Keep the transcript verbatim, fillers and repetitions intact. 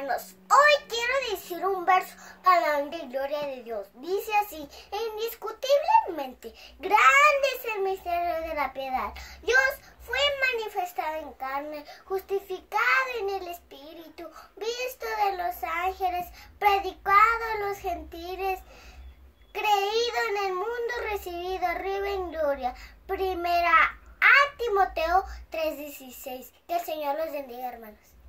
hermanos, hoy quiero decir un verso para la honra y gloria de Dios. Dice así: indiscutiblemente, grande es el misterio de la piedad. Dios fue manifestado en carne, justificado en el Espíritu, visto de los ángeles, predicado a los gentiles, creído en el mundo, recibido arriba en gloria. Primera a Timoteo tres dieciséis. Que el Señor los bendiga, hermanos.